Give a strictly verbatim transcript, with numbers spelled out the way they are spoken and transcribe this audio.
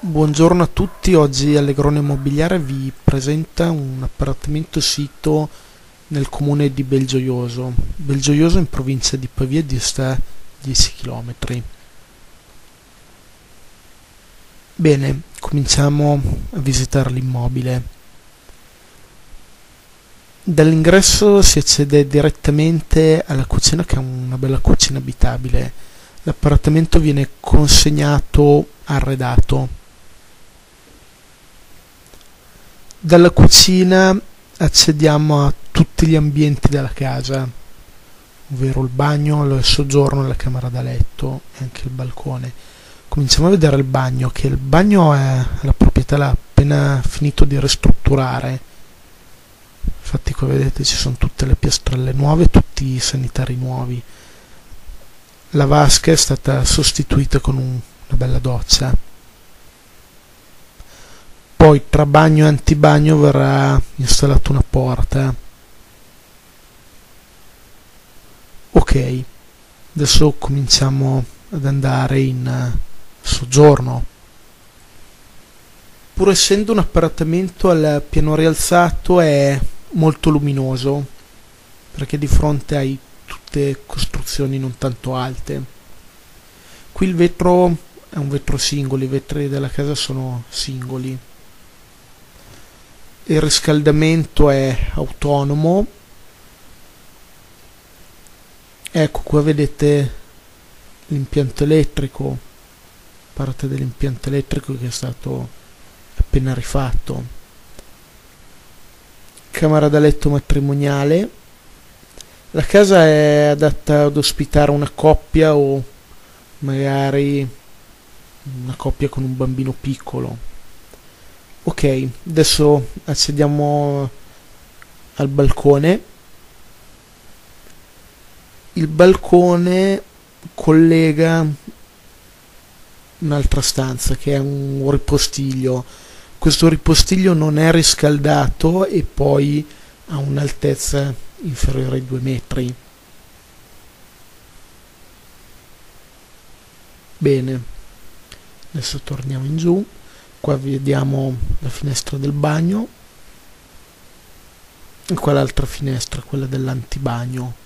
Buongiorno a tutti, oggi Allegrone Immobiliare vi presenta un appartamento sito nel comune di Belgioioso. Belgioioso in provincia di Pavia dista dieci chilometri. Bene, cominciamo a visitare l'immobile. Dall'ingresso si accede direttamente alla cucina, che è una bella cucina abitabile. L'appartamento viene consegnato arredato. Dalla cucina accediamo a tutti gli ambienti della casa, ovvero il bagno, il soggiorno, la camera da letto e anche il balcone. Cominciamo a vedere il bagno, che il bagno è la proprietà l'ha appena finito di ristrutturare. Infatti qua vedete ci sono tutte le piastrelle nuove, tutti i sanitari nuovi. La vasca è stata sostituita con un, una bella doccia. Poi tra bagno e antibagno verrà installata una porta. Ok, adesso cominciamo ad andare in soggiorno. Pur essendo un appartamento al piano rialzato è molto luminoso, perché di fronte hai tutte costruzioni non tanto alte. Qui il vetro è un vetro singolo, i vetri della casa sono singoli. Il riscaldamento è autonomo. Ecco qua vedete l'impianto elettrico, parte dell'impianto elettrico che è stato appena rifatto. Camera da letto matrimoniale. La casa è adatta ad ospitare una coppia o magari una coppia con un bambino piccolo. Ok, adesso accediamo al balcone. Il balcone collega un'altra stanza che è un ripostiglio. Questo ripostiglio non è riscaldato e poi ha un'altezza inferiore ai due metri. Bene, adesso torniamo in giù. Qua vediamo la finestra del bagno e qua l'altra finestra, quella dell'antibagno.